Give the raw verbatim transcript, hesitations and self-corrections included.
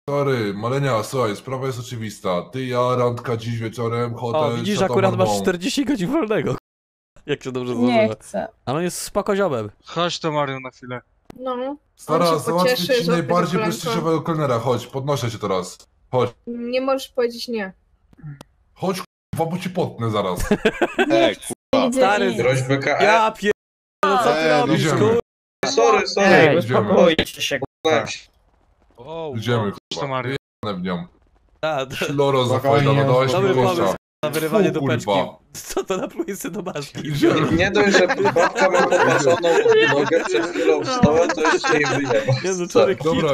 Stary, Malenia, słuchaj, sprawa jest oczywista. Ty, ja, randka dziś wieczorem, hotel, O, widzisz, Chateau akurat masz Marmont. czterdzieści godzin wolnego. Jak się dobrze Nie złożyło. chcę. Ale on jest spoko ziomem. Chodź to Mario na chwilę. No, Stara, on się załatwię pocieszy, ci złapie najbardziej za kolanko. prestiżowego kelnera, chodź, podnoszę cię teraz. Chodź, nie możesz powiedzieć nie. chodź, k***wa, bo ci potnę zaraz. Ej, Idzie Stary, i- groź B K E. Ja pier... No co ty Ej, robisz, idziemy. kur... Sorry, sorry. Ej, uspokójcie się, Znałem k***a. się. O, Idziemy, Chodź to kurwa, Mario. wyjebane w nią. A, to... Śloro za Spokojnie, fajda, no dałeś mi Dobry gościa. pomysł na wyrywanie Fu, dupeczki. kurwa. Co to naplujesz do maski? Idziemy. Nie dość, że babka ma popatrzoną nogę przed chwilą wstała, to jeszcze jej wyjeba. Nie no, człowiek Dobra,